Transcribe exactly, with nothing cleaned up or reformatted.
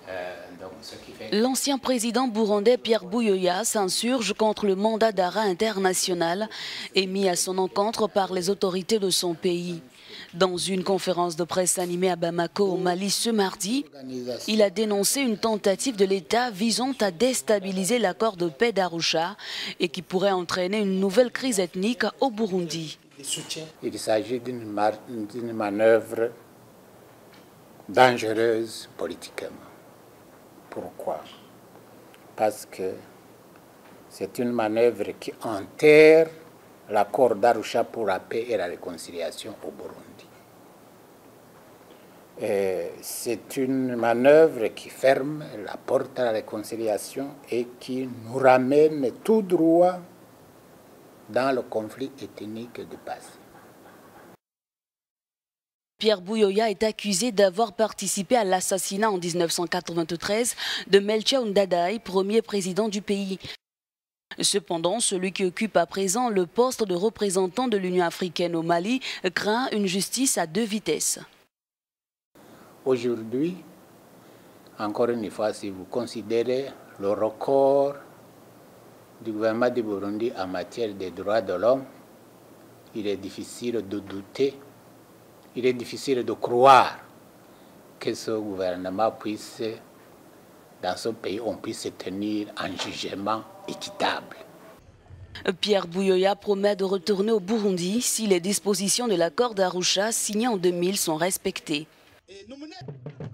L'ancien président burundais Pierre Buyoya s'insurge contre le mandat d'arrêt international émis à son encontre par les autorités de son pays. Dans une conférence de presse animée à Bamako, au Mali, ce mardi, il a dénoncé une tentative de l'État visant à déstabiliser l'accord de paix d'Arusha et qui pourrait entraîner une nouvelle crise ethnique au Burundi. Il s'agit d'une manœuvre dangereuse politiquement. Pourquoi? Parce que c'est une manœuvre qui enterre l'accord d'Arusha pour la paix et la réconciliation au Burundi. C'est une manœuvre qui ferme la porte à la réconciliation et qui nous ramène tout droit dans le conflit ethnique du passé. Pierre Buyoya est accusé d'avoir participé à l'assassinat en mille neuf cent quatre-vingt-treize de Melchior Ndadaye, premier président du pays. Cependant, celui qui occupe à présent le poste de représentant de l'Union africaine au Mali craint une justice à deux vitesses. Aujourd'hui, encore une fois, si vous considérez le record du gouvernement du Burundi en matière des droits de l'homme, il est difficile de douter, il est difficile de croire que ce gouvernement puisse, dans ce pays, on puisse tenir un jugement équitable. Pierre Buyoya promet de retourner au Burundi si les dispositions de l'accord d'Arusha signé en deux mille sont respectées.